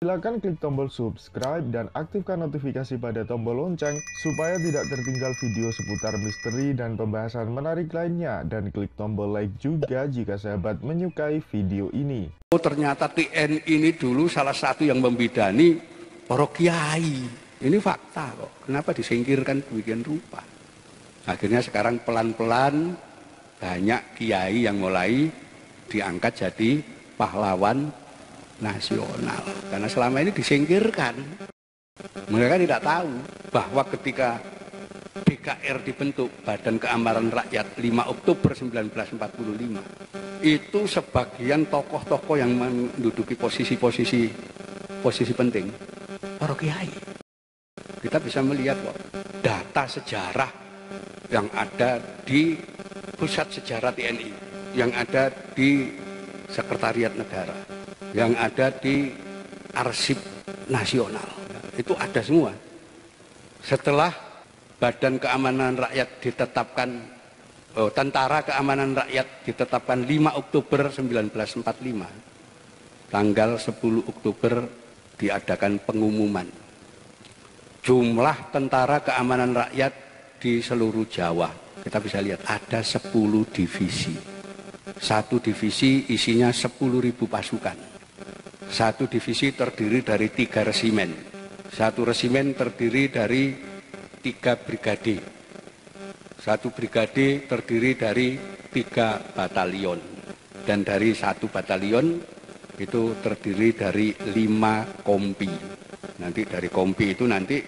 Silakan klik tombol subscribe dan aktifkan notifikasi pada tombol lonceng supaya tidak tertinggal video seputar misteri dan pembahasan menarik lainnya, dan klik tombol like juga jika sahabat menyukai video ini. Oh, ternyata TNI ini dulu salah satu yang membidani para kiai. Ini fakta kok. Kenapa disingkirkan demikian rupa? Akhirnya sekarang pelan-pelan banyak kiai yang mulai diangkat jadi pahlawan nasional. Karena selama ini disingkirkan. Mereka tidak tahu bahwa ketika BKR dibentuk, Badan Keamanan Rakyat, 5 Oktober 1945, itu sebagian tokoh-tokoh yang menduduki posisi penting, para kiai. Kita bisa melihat kok data sejarah yang ada di Pusat Sejarah TNI, yang ada di Sekretariat Negara, yang ada di Arsip Nasional. Itu ada semua. Setelah Badan Keamanan Rakyat ditetapkan, Tentara Keamanan Rakyat ditetapkan 5 Oktober 1945, tanggal 10 Oktober diadakan pengumuman. Jumlah Tentara Keamanan Rakyat di seluruh Jawa, kita bisa lihat ada 10 divisi. Satu divisi isinya 10.000 pasukan. Satu divisi terdiri dari 3 resimen. Satu resimen terdiri dari 3 brigade. Satu brigade terdiri dari 3 batalion. Dan dari 1 batalion itu terdiri dari 5 kompi. Nanti dari kompi itu nanti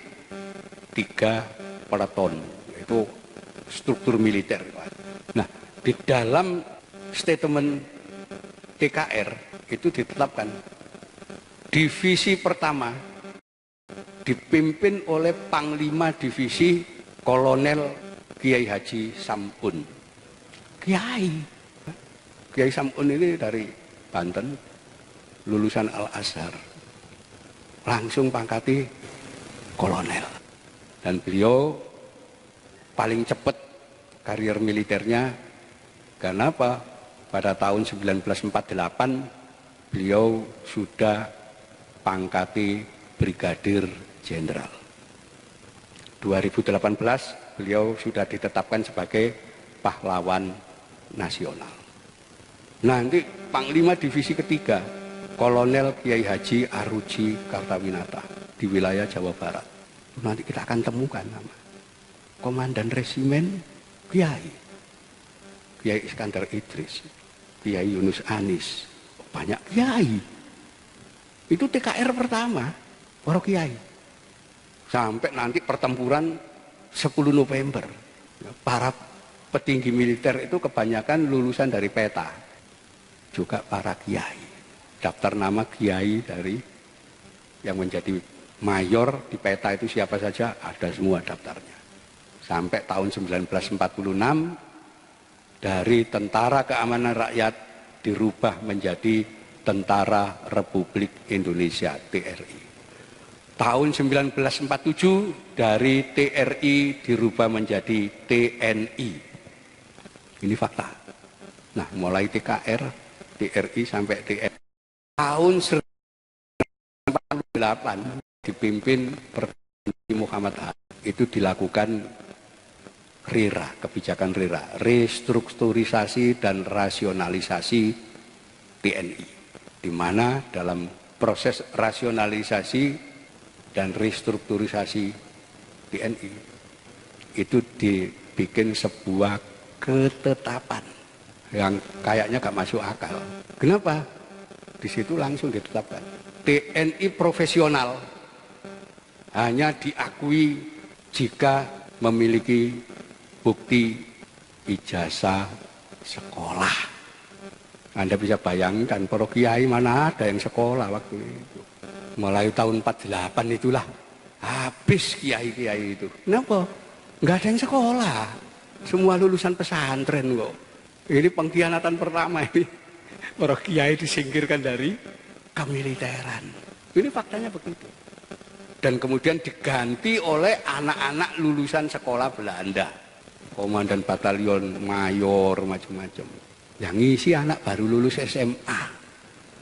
3 peleton. Itu struktur militer. Nah, di dalam statement TKR itu ditetapkan divisi pertama dipimpin oleh Panglima Divisi Kolonel Kiai Haji Sampun. Kiai Sampun ini dari Banten, lulusan Al-Azhar, langsung pangkati kolonel. Dan beliau paling cepat karier militernya. Karena apa? Pada tahun 1948 beliau sudah pangkati Brigadir Jenderal. 2018 beliau sudah ditetapkan sebagai pahlawan nasional. Nanti Panglima Divisi ketiga, Kolonel Kiai Haji Aruji Kartawinata di wilayah Jawa Barat. Nanti kita akan temukan nama Komandan Resimen Kiai Iskandar Idris, Kiai Yunus Anis, banyak kiai. Itu TKR pertama, para kiai. Sampai nanti pertempuran 10 November. Para petinggi militer itu kebanyakan lulusan dari PETA. Juga para kiai. Daftar nama kiai dari yang menjadi mayor di PETA itu siapa saja, ada semua daftarnya. Sampai tahun 1946, dari Tentara Keamanan Rakyat dirubah menjadi Tentara Republik Indonesia TRI. Tahun 1947 dari TRI dirubah menjadi TNI. Ini fakta. Nah, mulai TKR, TRI sampai TNI. Tahun 1948 dipimpin Perdana Muhammad Hatta, itu dilakukan RIRA, kebijakan RIRA, restrukturisasi dan rasionalisasi TNI, di mana dalam proses rasionalisasi dan restrukturisasi TNI itu dibikin sebuah ketetapan yang kayaknya gak masuk akal. Kenapa? Di situ langsung ditetapkan TNI profesional hanya diakui jika memiliki bukti ijazah sekolah. Anda bisa bayangkan, para kiai mana ada yang sekolah waktu itu. Mulai tahun 48 itulah habis kiai-kiai itu. Kenapa? Nggak ada yang sekolah. Semua lulusan pesantren kok. Ini pengkhianatan pertama ini. Para kiai disingkirkan dari kemiliteran. Ini faktanya begitu. Dan kemudian diganti oleh anak-anak lulusan sekolah Belanda. Komandan batalion, mayor, macam-macam. Yang ngisi anak baru lulus SMA.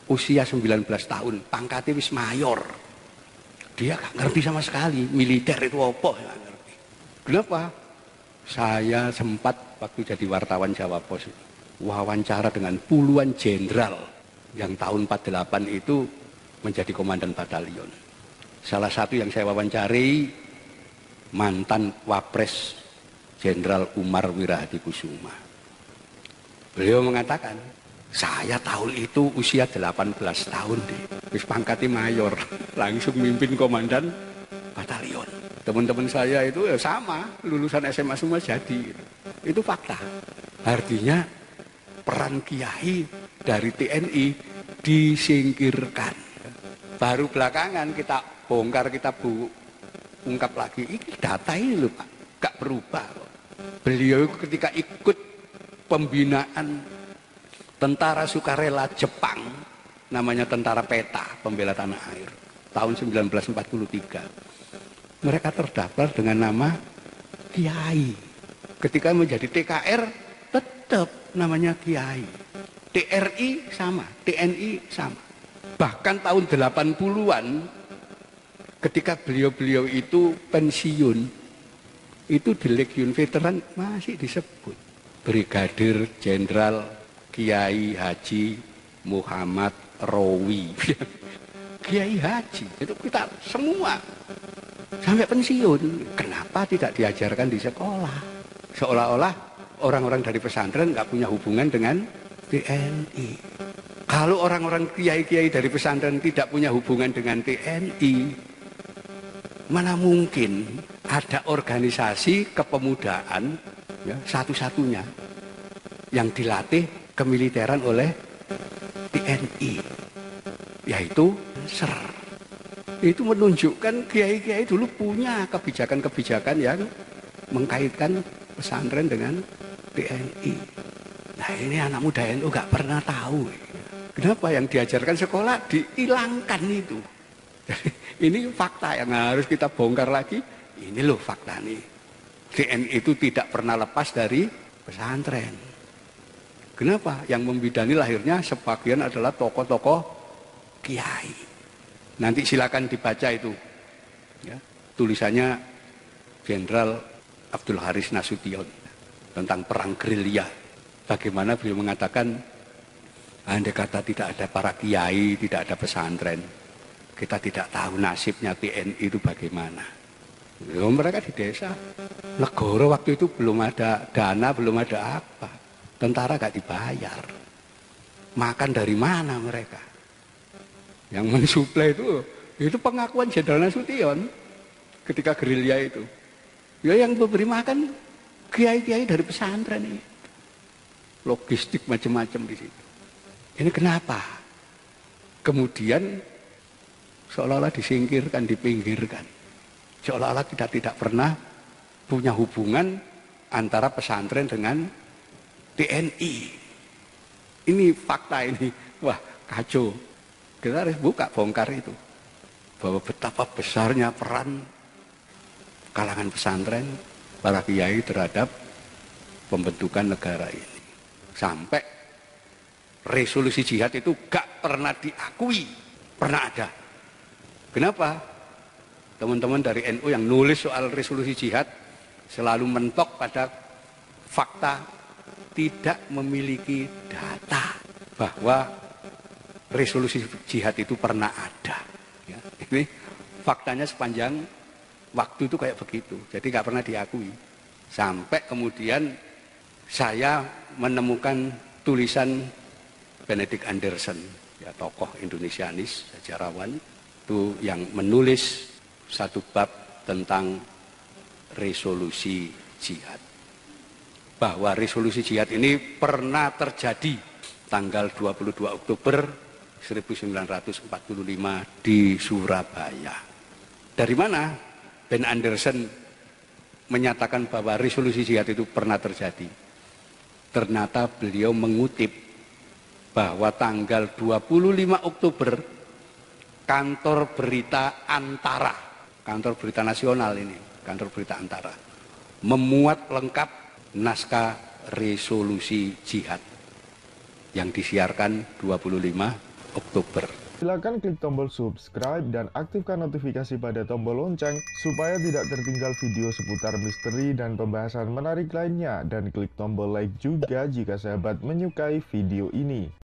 usia 19 tahun, pangkatnya wis mayor. Dia gak ngerti sama sekali militer itu apa, gak ngerti. Kenapa? Saya sempat waktu jadi wartawan Jawa Pos wawancara dengan puluhan jenderal yang tahun 48 itu menjadi komandan batalion. Salah satu yang saya wawancari mantan Wapres Jenderal Umar Wirahadi Kusuma. Beliau mengatakan, saya tahun itu usia 18 tahun deh. Wis pangkatnya mayor, langsung mimpin komandan batalion. Teman-teman saya itu sama, lulusan SMA semua jadi. Itu fakta. Artinya peran kiai dari TNI disingkirkan. Baru belakangan kita bongkar, kita ungkap lagi. Ini data ini loh Pak, gak berubah. Beliau ketika ikut pembinaan tentara sukarela Jepang, namanya Tentara Peta Pembela Tanah Air, tahun 1943. Mereka terdaftar dengan nama Kiai. Ketika menjadi TKR, tetap namanya Kiai. TRI sama, TNI sama. Bahkan tahun 80-an, ketika beliau-beliau itu pensiun, itu di Legiun Veteran masih disebut Brigadir Jenderal Kiai Haji Muhammad Rowi. Kiai Haji, itu kita semua sampai pensiun. Kenapa tidak diajarkan di sekolah? Seolah-olah orang-orang dari pesantren nggak punya hubungan dengan TNI. Kalau orang-orang kiai-kiai dari pesantren tidak punya hubungan dengan TNI, mana mungkin ada organisasi kepemudaan ya, satu-satunya yang dilatih kemiliteran oleh TNI, yaitu SER. Itu menunjukkan kiai-kiai dulu punya kebijakan-kebijakan yang mengkaitkan pesantren dengan TNI. Nah ini anak muda NU gak pernah tahu. Kenapa yang diajarkan sekolah dihilangkan itu. Ini fakta yang harus kita bongkar lagi. Ini loh fakta nih. TNI itu tidak pernah lepas dari pesantren. Kenapa? Yang membidani lahirnya sebagian adalah tokoh-tokoh kiai. Nanti silakan dibaca itu. Ya, tulisannya Jenderal Abdul Haris Nasution tentang perang gerilya. Bagaimana beliau mengatakan, andai kata tidak ada para kiai, tidak ada pesantren, kita tidak tahu nasibnya TNI itu bagaimana. Loh, mereka di desa, negara waktu itu belum ada dana, belum ada apa. Tentara gak dibayar. Makan dari mana mereka? Yang mensuplai itu pengakuan Jenderal Nasution ketika gerilya itu. Ya yang memberi makan kiai-kiai dari pesantren ini. Logistik macam-macam di situ. Ini kenapa? Kemudian seolah-olah disingkirkan, dipinggirkan. Seolah-olah kita tidak pernah punya hubungan antara pesantren dengan TNI. Ini fakta ini. Wah, kacau. Kita harus buka, bongkar itu. Bahwa betapa besarnya peran kalangan pesantren, para kiai terhadap pembentukan negara ini. Sampai resolusi jihad itu gak pernah diakui, pernah ada. Kenapa? Teman-teman dari NU yang nulis soal resolusi jihad selalu mentok pada fakta, tidak memiliki data bahwa resolusi jihad itu pernah ada. Ya, ini faktanya sepanjang waktu itu kayak begitu, jadi gak pernah diakui. Sampai kemudian saya menemukan tulisan Benedict Anderson, ya, tokoh Indonesianis, sejarawan, itu yang menulis satu bab tentang resolusi jihad. Bahwa resolusi jihad ini pernah terjadi tanggal 22 Oktober 1945 di Surabaya. Dari mana Ben Anderson menyatakan bahwa resolusi jihad itu pernah terjadi? Ternyata beliau mengutip bahwa tanggal 25 Oktober kantor berita Antara, kantor berita nasional ini, kantor berita Antara, memuat lengkap naskah resolusi jihad yang disiarkan 25 Oktober. Silakan klik tombol subscribe dan aktifkan notifikasi pada tombol lonceng supaya tidak tertinggal video seputar misteri dan pembahasan menarik lainnya, dan klik tombol like juga jika sahabat menyukai video ini.